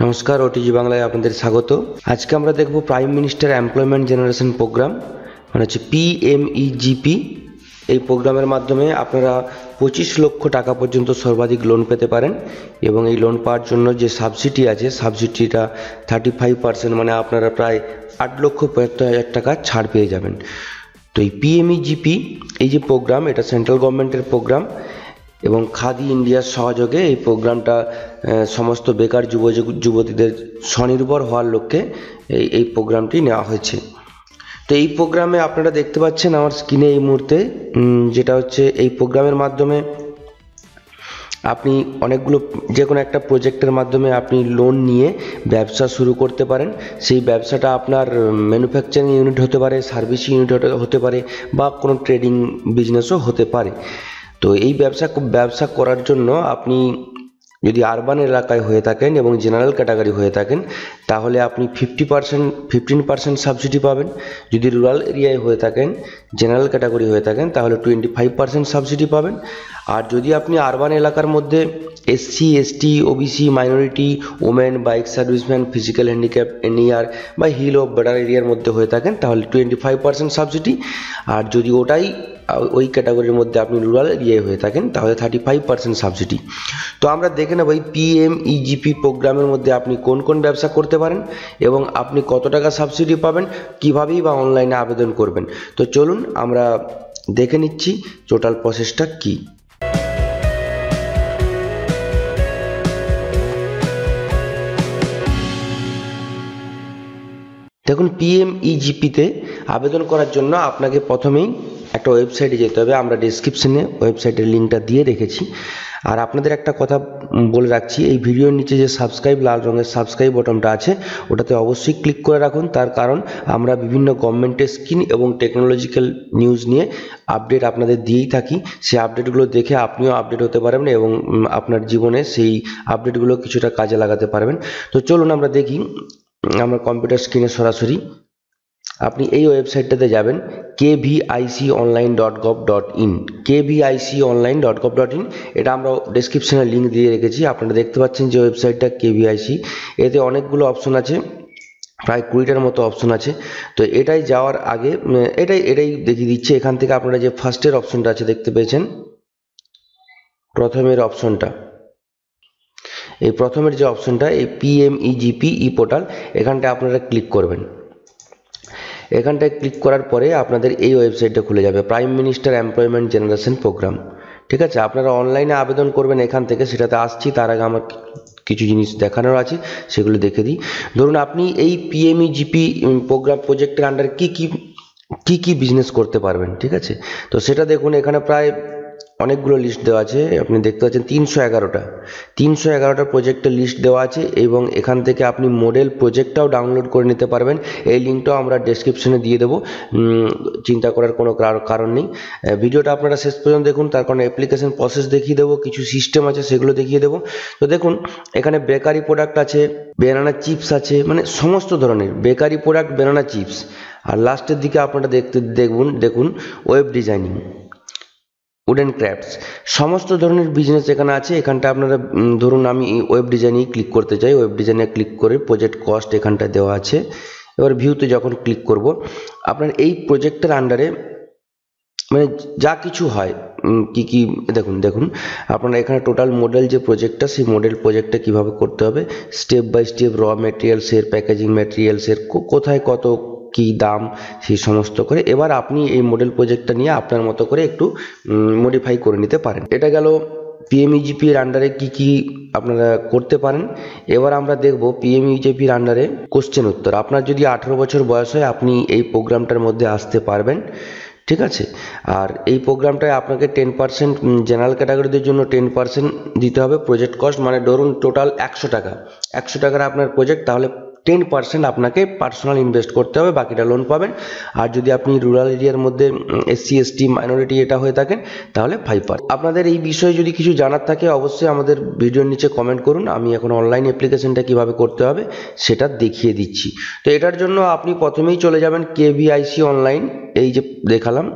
নমস্কার, ওটিজি বাংলায় আপনাদের স্বাগত। আজকে আমরা দেখব prime minister employment generation programme, মানে হচ্ছে পিএমইজিপি। এই প্রোগ্রামের মাধ্যমে আপনারা 25 লক্ষ টাকা পর্যন্ত সর্বাধিক লোন পেতে পারেন, এবং এই লোন পাওয়ার জন্য যে সাবসিডি আছে, সাবসিডিটা 35%, মানে আপনারা প্রায় 8,75,000 টাকা ছাড় পেয়ে যাবেন। তো এই পিএমইজিপি এই যে প্রোগ্রাম, এটা সেন্ট্রাল গভর্নমেন্টের প্রোগ্রাম, এবং খাদি ইন্ডিয়ার সহযোগে এই প্রোগ্রামটা সমস্ত বেকার যুবতীদের স্বনির্ভর হওয়ার লক্ষ্যে এই প্রোগ্রামটি নেওয়া হয়েছে। তো এই প্রোগ্রামে আপনারা দেখতে পাচ্ছেন আমার স্ক্রিনে এই মুহূর্তে, যেটা হচ্ছে এই প্রোগ্রামের মাধ্যমে আপনি অনেকগুলো যে কোনো একটা প্রজেক্টের মাধ্যমে আপনি লোন নিয়ে ব্যবসা শুরু করতে পারেন। সেই ব্যবসাটা আপনার ম্যানুফ্যাকচারিং ইউনিট হতে পারে, সার্ভিসিং ইউনিট হতে পারে, বা কোনো ট্রেডিং বিজনেসও হতে পারে। তো এই ব্যবসা করার জন্য আপনি যদি আরবান এলাকায় হয়ে থাকেন এবং জেনারেল ক্যাটাগরি হয়ে থাকেন, তাহলে আপনি 15% সাবসিডি পাবেন। যদি রুরাল এরিয়ায় হয়ে থাকেন, জেনারেল ক্যাটাগরি হয়ে থাকেন, তাহলে 25% সাবসিডি পাবেন। আর যদি আপনি আরবান এলাকার মধ্যে SC, ST, OBC, minority, women, বাইক সার্ভিসম্যান, ফিজিক্যাল হ্যান্ডিক্যাপ, এনইআর বা হিল অফ বর্ডার এরিয়ার মধ্যে হয়ে থাকেন, তাহলে 25% সাবসিডি। আর যদি ওই ক্যাটাগরির মধ্যে আপনি রুরাল এরিয়ায় হয়ে থাকেন, তাহলে 35% সাবসিডি। তো আমরা দেখে নেব এই পিএমইজিপি প্রোগ্রামের মধ্যে আপনি কোন কোন ব্যবসা করতে পারেন এবং আপনি কত টাকা সাবসিডি পাবেন, কীভাবেই বা অনলাইনে আবেদন করবেন। তো চলুন আমরা দেখে নিচ্ছি টোটাল প্রসেসটা কী। দেখুন, পিএমইজিপিতে আবেদন করার জন্য আপনাকে প্রথমেই একটা ওয়েবসাইটে যেতে হবে। আমরা ডেসক্রিপশনে ওয়েবসাইটের লিঙ্কটা দিয়ে রেখেছি। আর আপনাদের একটা কথা বলে রাখছি, এই ভিডিওর নিচে যে লাল রঙের সাবস্ক্রাইব বটনটা আছে, ওটাতে অবশ্যই ক্লিক করে রাখুন। তার কারণ আমরা বিভিন্ন গভর্নমেন্টের স্কিম এবং টেকনোলজিক্যাল নিউজ নিয়ে আপডেট আপনাদের দিয়েই থাকি। সেই আপডেটগুলো দেখে আপনিও আপডেট হতে পারবেন এবং আপনার জীবনে সেই আপডেটগুলো কিছুটা কাজে লাগাতে পারবেন। তো চলুন আমরা দেখি। আমার কম্পিউটার স্ক্রিনে সরাসরি আপনি এই ওয়েবসাইটটাতে যাবেন, kviconline.gov.in, kviconline.gov.in। এটা আমরা ডেসক্রিপশনে লিঙ্ক দিয়ে রেখেছি। আপনারা দেখতে পাচ্ছেন যে ওয়েবসাইটটা কেভিআইসি, এতে অনেকগুলো অপশন আছে, প্রায় 20টার মতো অপশন আছে। তো এটাই যাওয়ার আগে এটাই দেখিয়ে দিচ্ছে। এখান থেকে আপনারা যে ফার্স্টের অপশনটা আছে দেখতে পেয়েছেন, প্রথমের অপশনটা, এই প্রথমের যে অপশনটা, এই পিএমইজিপি ই পোর্টাল, এখানটায় আপনারা ক্লিক করবেন। এখানটায় ক্লিক করার পরে আপনাদের এই ওয়েবসাইটটা খুলে যাবে, prime minister employment generation programme. ঠিক আছে, আপনারা অনলাইনে আবেদন করবেন এখান থেকে, সেটাতে আসছি। তার আগে আমার কিছু জিনিস দেখানোর আছে, সেগুলো দেখে দিই। ধরুন, আপনি এই পিএমইজিপি প্রজেক্টের আন্ডারে কি বিজনেস করতে পারবেন। ঠিক আছে, তো সেটা দেখুন, এখানে প্রায় অনেকগুলো লিস্ট দেওয়া আছে। আপনি দেখতে পাচ্ছেন 311টা প্রজেক্টের লিস্ট দেওয়া আছে, এবং এখান থেকে আপনি মডেল প্রজেক্টটাও ডাউনলোড করে নিতে পারবেন। এই লিঙ্কটাও আমরা ডেসক্রিপশনে দিয়ে দেবো, চিন্তা করার কোনো কারণ নেই। ভিডিওটা আপনারা শেষ পর্যন্ত দেখুন, তার কারণে অ্যাপ্লিকেশন প্রসেস দেখিয়ে দেবো, কিছু সিস্টেম আছে সেগুলো দেখিয়ে দেবো। তো দেখুন, এখানে বেকারি প্রোডাক্ট আছে, ব্যানানা চিপস আছে, মানে সমস্ত ধরনের বেকারি প্রোডাক্ট, ব্যানানা চিপস। আর লাস্টের দিকে আপনারা দেখুন ওয়েব ডিজাইনিং, উডেন ক্রাফটস, সমস্ত ধরনের বিজনেস এখানে আছে। এখানটা আপনারা ধরুন আমি ওয়েব ডিজাইনিং ক্লিক করতে চাই, ওয়েব ডিজাইনে ক্লিক করে প্রজেক্ট কস্ট এখানটা দেওয়া আছে। এবার ভিউতে যখন ক্লিক করব, আপনার এই প্রজেক্টের আন্ডারে মানে যা কিছু হয়, কি দেখুন আপনারা এখানে টোটাল মডেল যে প্রজেক্টটা, সেই মডেল প্রজেক্টটা কীভাবে করতে হবে, স্টেপ বাই স্টেপ, র মেটেরিয়ালসের, প্যাকেজিং মেটেরিয়ালসের কোথায় কত কি দাম, সেই সমস্ত করে। এবার আপনি এই মডেল প্রজেক্টটা নিয়ে আপনার মতো করে একটু মডিফাই করে নিতে পারেন। এটা গেল পিএমইজিপির আন্ডারে কি আপনারা করতে পারেন। এবার আমরা দেখব পিএমইজিপির আন্ডারে কোশ্চেন উত্তর। আপনার যদি 18 বছর বয়স হয়, আপনি এই প্রোগ্রামটার মধ্যে আসতে পারবেন। ঠিক আছে, আর এই প্রোগ্রামটায় আপনাকে 10%, জেনারেল ক্যাটাগরিদের জন্য 10% দিতে হবে প্রজেক্ট কস্ট। মানে ধরুন টোটাল 100 টাকার আপনার প্রজেক্ট, তাহলে 10% আপনাকে পার্সোনাল ইনভেস্ট করতে হবে, বাকিটা লোন পাবেন। আর যদি আপনি রুরাল এরিয়ার মধ্যে এসসি, এসটি, মাইনরিটি এটা হয়ে থাকেন, তাহলে 5%। আপনাদের এই বিষয়ে যদি কিছু জানার থাকে, অবশ্যই আমাদের ভিডিওর নিচে কমেন্ট করুন। আমি এখন অনলাইন অ্যাপ্লিকেশনটা কিভাবে করতে হবে সেটা দেখিয়ে দিচ্ছি। তো এটার জন্য আপনি প্রথমেই চলে যাবেন কেভিআইসি অনলাইন, এই যে দেখালাম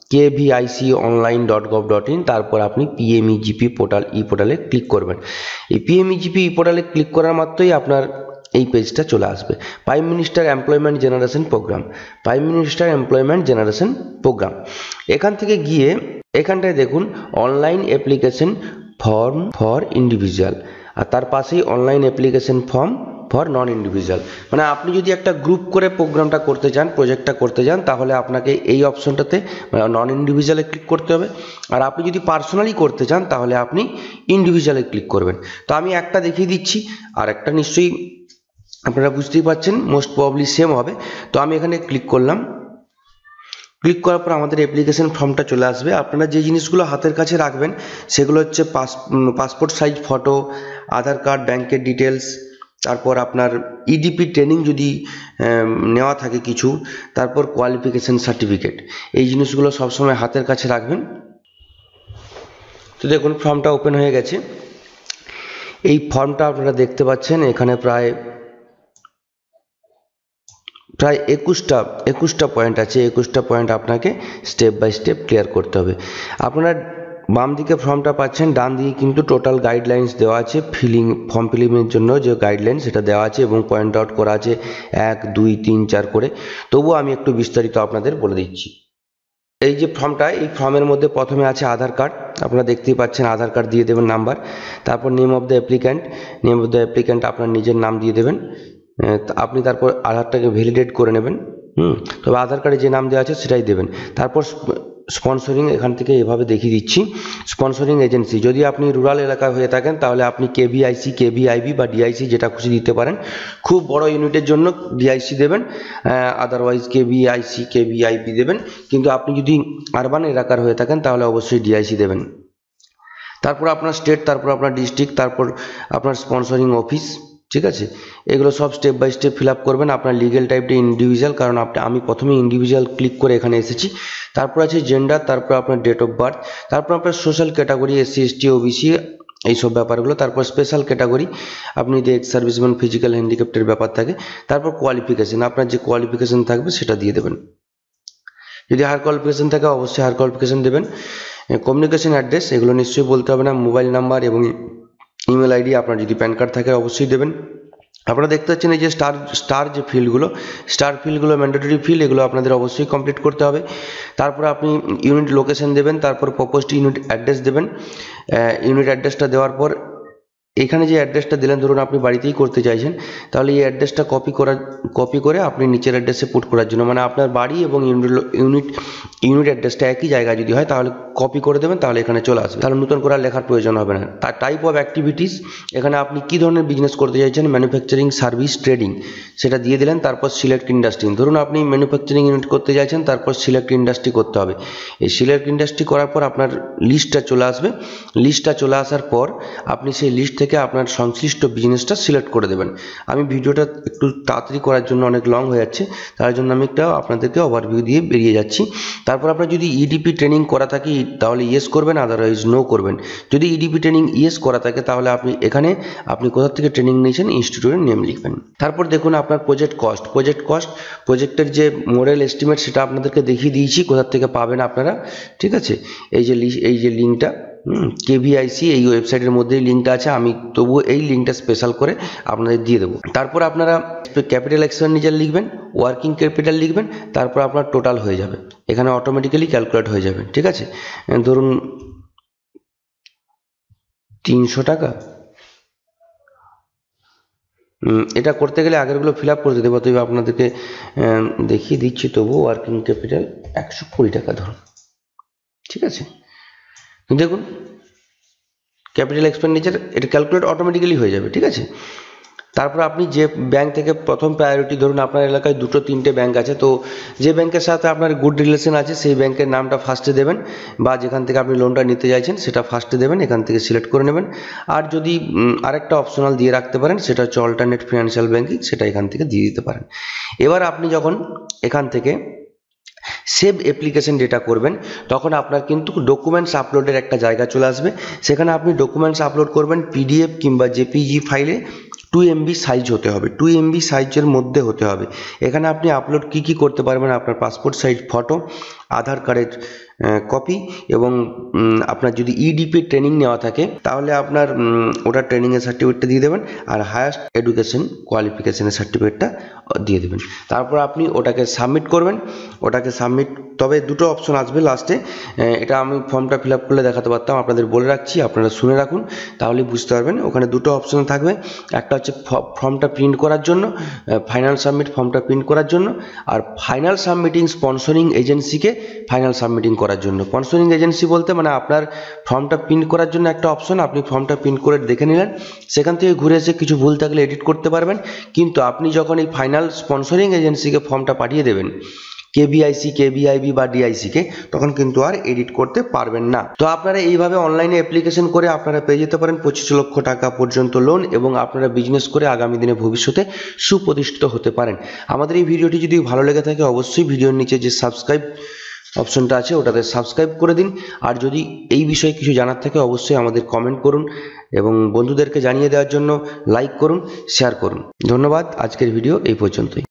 kviconline.gov.in, তারপর আপনি PMEGP পোর্টাল পোর্টালে ক্লিক করবেন। এই PMEGP পোর্টালে ক্লিক করার মাত্রই আপনার এই পেজটা চলে আসবে। Prime minister employment generation programme, prime minister employment generation programme. এখান থেকে গিয়ে এখানটায় দেখুন online application form for individual, আর তার পাশেই online application form for non individual. মানে আপনি যদি একটা গ্রুপ করে প্রোগ্রামটা করতে চান, প্রজেক্টটা করতে চান, তাহলে আপনাকে এই অপশনটাতে মানে নন ইন্ডিভিজুয়ালে ক্লিক করতে হবে। আর আপনি যদি পার্সোনালি করতে চান তাহলে আপনি ইন্ডিভিজুয়ালে ক্লিক করবেন। তো আমি একটা দেখিয়ে দিচ্ছি, আর একটা নিশ্চয়ই আপনারা বুঝতেই পারছেন মোস্ট প্রবাবলি সেম হবে। তো আমি এখানে ক্লিক করলাম। ক্লিক করার পর আমাদের অ্যাপ্লিকেশন ফর্মটা চলে আসবে। আপনারা যে জিনিসগুলো হাতের কাছে রাখবেন সেগুলো হচ্ছে passport size photo, Aadhaar card, ব্যাংকের ডিটেলস, তারপর আপনার ইডিপি ট্রেনিং যদি নেওয়া থাকে কিছু, তারপর কোয়ালিফিকেশন সার্টিফিকেট। এই জিনিসগুলো সবসময় হাতের কাছে রাখবেন। তো দেখুন ফর্মটা ওপেন হয়ে গেছে। এই ফর্মটা আপনারা দেখতে পাচ্ছেন এখানে প্রায় 21টা পয়েন্ট আছে। 21টা পয়েন্ট আপনাকে স্টেপ বাই স্টেপ ক্লিয়ার করতে হবে। আপনারা বাম দিকে ফর্মটা পাচ্ছেন, ডান দিকে কিন্তু টোটাল গাইডলাইন্স দেওয়া আছে। ফর্ম ফিলিংয়ের জন্য যে গাইডলাইন সেটা দেওয়া আছে এবং পয়েন্ট আউট করা আছে 1, 2, 3, 4 করে। তবুও আমি একটু বিস্তারিত আপনাদের বলে দিচ্ছি। এই যে ফর্মটা, এই ফর্মের মধ্যে প্রথমে আছে আধার কার্ড। আপনারা দেখতেই পাচ্ছেন আধার কার্ড দিয়ে দেবেন নাম্বার, তারপর নেম অফ দ্য অ্যাপ্লিক্যান্ট আপনার নিজের নাম দিয়ে দেবেন। আপনি তারপর আধারটাকে ভ্যালিডেট করে নেবেন। তবে আধার কার্ডে যে নাম দেওয়া আছে সেটাই দেবেন। তারপর স্পন্সরিং এখান থেকে এভাবে দেখিয়ে দিচ্ছি। স্পন্সরিং এজেন্সি, যদি আপনি রুরাল এলাকায় হয়ে থাকেন তাহলে আপনি কেভিআইসি, কেভিআইবি বা ডিআইসি যেটা খুশি দিতে পারেন। খুব বড় ইউনিটের জন্য ডিআইসি দেবেন, আদারওয়াইজ কেভিআইসি, কেভিআইবি দেবেন। কিন্তু আপনি যদি আরবান এলাকার হয়ে থাকেন তাহলে অবশ্যই ডিআইসি দেবেন। তারপর আপনার স্টেট, তারপর আপনার ডিস্ট্রিক্ট, তারপর আপনার স্পন্সরিং অফিস। ঠিক আছে, এগুলো সব step by step fill up করবেন। আপনার লিগেল টাইপটা ইন্ডিভিজুয়াল, কারণ আমি প্রথমে ইন্ডিভিজুয়াল ক্লিক করে এখানে এসেছি। তারপর আছে জেন্ডার, তারপর আপনার ডেট অফ বার্থ, তারপর আপনার social category SC, ST, OBC এইসব ব্যাপারগুলো। তারপর স্পেশাল ক্যাটাগরি, আপনি যদি এক্স সার্ভিসম্যান, ফিজিক্যাল হ্যান্ডিক্যাপ্টের ব্যাপার থাকে। তারপর কোয়ালিফিকেশন, আপনার যে কোয়ালিফিকেশন থাকবে সেটা দিয়ে দেবেন। যদি হায়ার কোয়ালিফিকেশন থাকে অবশ্যই হায়ার কোয়ালিফিকেশন দেবেন। কমিউনিকেশন অ্যাড্রেস, এগুলো নিশ্চয়ই বলতে হবে না। মোবাইল নাম্বার এবং ইমেল আইডি, আপনার যদি প্যান কার্ড থাকে অবশ্যই দেবেন। আপনারা দেখতে পাচ্ছেন এই যে স্টার যে ফিল্ডগুলো ম্যান্ডেটরি ফিল্ড, এগুলো আপনাদের অবশ্যই কমপ্লিট করতে হবে। তারপর আপনি ইউনিট লোকেশন দেবেন, তারপর প্রপোজড ইউনিট অ্যাড্রেস দেবেন। ইউনিট অ্যাড্রেসটা দেওয়ার পর এখানে যে অ্যাড্রেসটা দিলেন, ধরুন আপনি বাড়িতেই করতে চাইছেন, তাহলে এই অ্যাড্রেসটা কপি করে আপনি নিচের অ্যাড্রেসে পুট করার জন্য, মানে আপনার বাড়ি এবং ইউনিট অ্যাড্রেসটা একই জায়গায় যদি হয় তাহলে কপি করে দেবেন, তাহলে এখানে চলে আসবে। তাহলে নতুন করে লেখার প্রয়োজন হবে না। তার টাইপ অফ অ্যাক্টিভিটিস, এখানে আপনি কী ধরনের বিজনেস করতে চাইছেন, ম্যানুফ্যাকচারিং, সার্ভিস, ট্রেডিং, সেটা দিয়ে দিলেন। তারপর সিলেক্ট ইন্ডাস্ট্রি, ধরুন আপনি ম্যানুফ্যাকচারিং ইউনিট করতে চাইছেন, তারপর সিলেক্ট ইন্ডাস্ট্রি করতে হবে। এই সিলেক্ট ইন্ডাস্ট্রি করার পর আপনার লিস্টটা চলে আসবে। লিস্টটা চলে আসার পর আপনি সেই লিস্ট থেকে আপনার সংশ্লিষ্ট বিজনেসটা সিলেক্ট করে দেবেন। আমি ভিডিওটা একটু তাড়াতাড়ি করার জন্য, অনেক লং হয়ে যাচ্ছে, তার জন্য আমি একটা আপনাদেরকে ওভারভিউ দিয়ে বেরিয়ে যাচ্ছি। তারপর আপনার যদি ইডিপি ট্রেনিং করা থাকে তাহলে ইয়েস করবেন, আদারওয়াইজ নো করবেন। যদি ইডিপি ট্রেনিং ইয়েস করা থাকে তাহলে আপনি কোথা থেকে ট্রেনিং নিয়েছেন ইনস্টিটিউটের নেম লিখবেন। তারপর দেখুন আপনার প্রজেক্টের যে মোডেল এস্টিমেট সেটা আপনাদেরকে দেখিয়ে দিয়েছি কোথা থেকে পাবেন আপনারা। ঠিক আছে, এই যে লিঙ্কটা কেভিআইসি, এই ওয়েবসাইটের মধ্যেই লিঙ্কটা আছে। আমি তবুও এই লিঙ্কটা স্পেশাল করে আপনাদের দিয়ে দেবো। তারপর আপনারা ক্যাপিটাল এক্সপেন্ডিচার লিখবেন, ওয়ার্কিং ক্যাপিটাল লিখবেন, তারপর আপনার টোটাল হয়ে যাবে, এখানে অটোমেটিক্যালি ক্যালকুলেট হয়ে যাবে। ঠিক আছে, ধরুন 300 টাকা। এটা করতে গেলে আগেরগুলো ফিল আপ করতে দেবো, তবে আপনাদেরকে দেখিয়ে দিচ্ছি। তবু ওয়ার্কিং ক্যাপিটাল 120 টাকা ধরুন। ঠিক আছে, দেখুন ক্যাপিটাল এক্সপেন্ডিচার এটা ক্যালকুলেট অটোমেটিক্যালি হয়ে যাবে। ঠিক আছে, তারপর আপনি যে ব্যাংক থেকে প্রথম প্রায়োরিটি, ধরুন আপনার এলাকায় 2-3টে ব্যাংক আছে, তো যে ব্যাংকের সাথে আপনার গুড রিলেশন আছে সেই ব্যাংকের নামটা ফার্স্টে দেবেন, বা যেখান থেকে আপনি লোনটা নিতে চাইছেন সেটা ফার্স্টে দেবেন, এখান থেকে সিলেক্ট করে নেবেন। আর যদি আরেকটা অপশনাল দিয়ে রাখতে পারেন, সেটা হচ্ছে অল্টারনেট ফিনান্সিয়াল ব্যাংকিং, সেটা এখান থেকে দিয়ে দিতে পারেন। এবার আপনি যখন এখান থেকে সেভ অ্যাপ্লিকেশন ডেটা করবেন, তখন আপনার কিন্তু ডকুমেন্টস আপলোডের একটা জায়গা চলে আসবে। সেখানে আপনি ডকুমেন্টস আপলোড করবেন পিডিএফ কিংবা জেপিজি ফাইলে। 2 MB সাইজ হতে হবে, 2 MB সাইজের মধ্যে হতে হবে। এখানে আপনি আপলোড কি করতে পারবেন, আপনার পাসপোর্ট সাইজ ফটো, আধার কার্ডের কপি এবং আপনার যদি ইডিপি ট্রেনিং নেওয়া থাকে তাহলে আপনার ওটা ট্রেনিংয়ের সার্টিফিকেটটা দিয়ে দেবেন, আর হায়াস্ট এডুকেশন কোয়ালিফিকেশনের সার্টিফিকেটটা দিয়ে দেবেন। তারপর আপনি ওটাকে সাবমিট করবেন। ওটাকে সাবমিট, তবে দুটো অপশন আসবে লাস্টে, এটা আমি ফর্মটা ফিল আপ করলে দেখাতে পারতাম, আপনাদের বলে রাখছি, আপনারা শুনে রাখুন তাহলেই বুঝতে পারবেন। ওখানে দুটো অপশন থাকবে, একটা হচ্ছে ফর্মটা প্রিন্ট করার জন্য, ফাইনাল সাবমিট ফর্মটা প্রিন্ট করার জন্য, আর ফাইনাল সাবমিটিং স্পন্সরিং এজেন্সিকে ফাইনাল সাবমিটিং করার জন্য। স্পন্সরিং এজেন্সি বলতে মানে আপনার ফর্মটা প্রিন্ট করার জন্য একটা অপশন, আপনি ফর্মটা প্রিন্ট করে দেখে নিলেন, সেখান থেকে ঘুরে এসে কিছু ভুল থাকলে এডিট করতে পারবেন। কিন্তু আপনি যখন এই ফাইনাল স্পন্সরিং এজেন্সিকে ফর্মটা পাঠিয়ে দেবেন কেবিআইসি, কেবিআইবি বা ডিআইসিকে, তখন কিন্তু আর এডিট করতে পারবেন না। তো আপনারা এইভাবে অনলাইনে অ্যাপ্লিকেশন করে আপনারা পেয়ে যেতে পারেন 25 লক্ষ টাকা পর্যন্ত লোন, এবং আপনারা বিজনেস করে আগামী দিনে ভবিষ্যতে সুপ্রতিষ্ঠিত হতে পারেন। আমাদের এই ভিডিওটি যদি ভালো লেগে থাকে অবশ্যই ভিডিওর নিচে যে সাবস্ক্রাইব অপশনটা আছে ওটাতে সাবস্ক্রাইব করে দিন। আর যদি এই বিষয়ে কিছু জানার থাকে অবশ্যই আমাদের কমেন্ট করুন, এবং বন্ধুদেরকে জানিয়ে দেওয়ার জন্য লাইক করুন, শেয়ার করুন। ধন্যবাদ। আজকের ভিডিও এই পর্যন্তই।